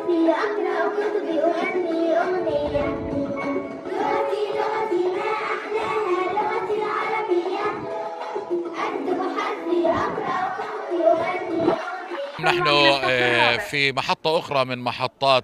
حسبي أقرأ كتبي أغني أغنية. لغتي لغتي ما أحلاها لغتي العربية. أكتب حسبي أقرأ كتبي أغني أغنية. نحن في محطة أخرى من محطات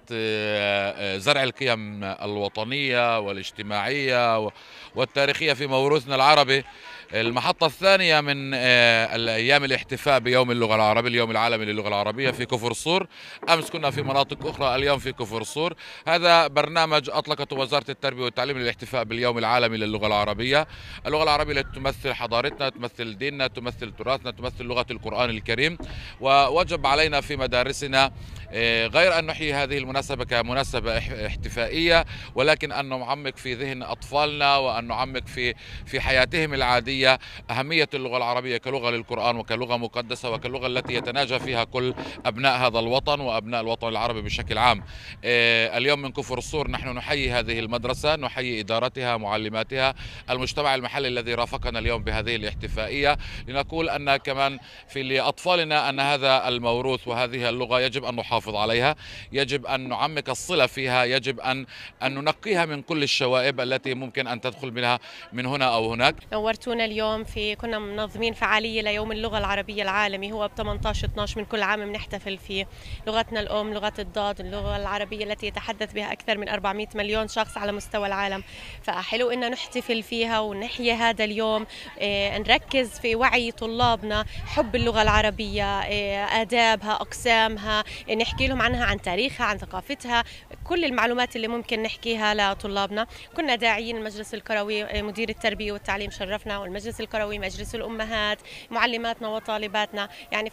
زرع القيم الوطنية والاجتماعية والتاريخية في موروثنا العربي. المحطة الثانية من الأيام الاحتفاء بيوم اللغة العربية، اليوم العالمي للغة العربية في كفر صور. أمس كنا في مناطق أخرى، اليوم في كفر صور. هذا برنامج أطلقته وزارة التربية والتعليم للاحتفاء باليوم العالمي للغة العربية. اللغة العربية التي تمثل حضارتنا، تمثل ديننا، تمثل تراثنا، تمثل لغة القرآن الكريم. ووجب علينا في مدارسنا غير أن نحيي هذه المناسبة كمناسبة احتفائية، ولكن أن نعمق في ذهن أطفالنا وأن نعمق في حياتهم العادية أهمية اللغة العربية كلغة للقرآن وكلغة مقدسة وكلغة التي يتناجى فيها كل أبناء هذا الوطن وأبناء الوطن العربي بشكل عام. اليوم من كفر الصور نحن نحيي هذه المدرسة، نحيي إدارتها، معلماتها، المجتمع المحلي الذي رافقنا اليوم بهذه الاحتفائية، لنقول أن كمان لأطفالنا أن هذا الموروث وهذه اللغة يجب أن نحافظ عليها، يجب أن نعمق الصلة فيها، يجب أن ننقيها من كل الشوائب التي ممكن أن تدخل منها من هنا أو هناك. نورتونا اليوم كنا منظمين فعالية ليوم اللغة العربية العالمي، هو ب 18/12 من كل عام بنحتفل فيه. لغتنا الأم لغة الضاد، اللغة العربية التي يتحدث بها أكثر من 400 مليون شخص على مستوى العالم، فحلو إن نحتفل فيها ونحيي هذا اليوم. نركز في وعي طلابنا حب اللغة العربية، آدابها، أقسامها، نحكي لهم عنها، عن تاريخها، عن ثقافتها، كل المعلومات اللي ممكن نحكيها لطلابنا. كنا داعيين المجلس القروي، مدير التربية والتعليم شرفنا، والمجلس القروي، مجلس الأمهات، معلماتنا وطالباتنا، يعني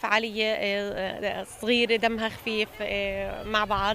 فعالية صغيرة دمها خفيف مع بعض.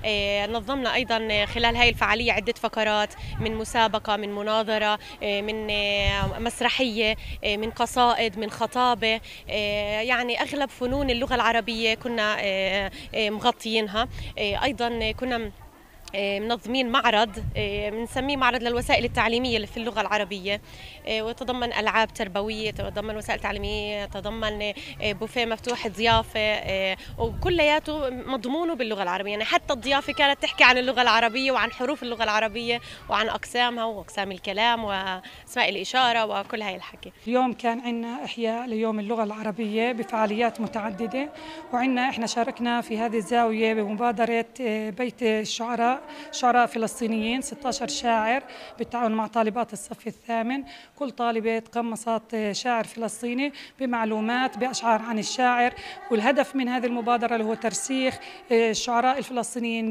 نظمنا أيضا خلال هاي الفعالية عدة فقرات، من مسابقة، من مناظرة، من مسرحية، من قصائد، من خطابة، يعني أغلب فنون اللغة العربية كنا مغطيينها. أيضا كنا منظمين معرض بنسميه معرض للوسائل التعليمية اللي في اللغة العربية، وتضمن ألعاب تربوية، تضمن وسائل تعليمية، تضمن بوفيه مفتوح، ضيافة، وكلياته مضمونه باللغة العربية. يعني حتى الضيافة كانت تحكي عن اللغة العربية وعن حروف اللغة العربية وعن أقسامها وأقسام الكلام وأسماء الإشارة وكل هاي الحكي. اليوم كان عندنا إحياء ليوم اللغة العربية بفعاليات متعددة، وعندنا إحنا شاركنا في هذه الزاوية بمبادرة بيت الشعراء، شعراء فلسطينيين، 16 شاعر بالتعاون مع طالبات الصف الثامن. كل طالبة قمصت شاعر فلسطيني بمعلومات بأشعار عن الشاعر، والهدف من هذه المبادرة اللي هو ترسيخ الشعراء الفلسطينيين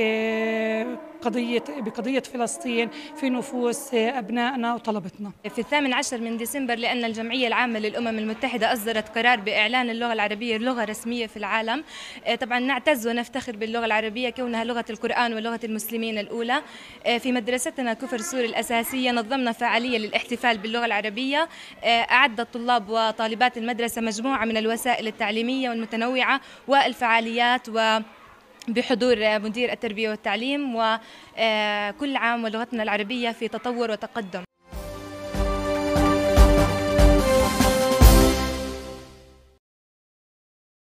بقضية فلسطين في نفوس أبنائنا وطلبتنا. في 18 من ديسمبر، لأن الجمعية العامة للأمم المتحدة أصدرت قرار بإعلان اللغة العربية لغة رسمية في العالم. طبعا نعتز ونفتخر باللغة العربية كونها لغة القرآن ولغة المسلمين الأولى. في مدرستنا كفر صور الأساسية نظمنا فعالية للاحتفال باللغة العربية. أعد الطلاب وطالبات المدرسة مجموعة من الوسائل التعليمية والمتنوعة والفعاليات، بحضور مدير التربية والتعليم. وكل عام ولغتنا العربية في تطور وتقدم.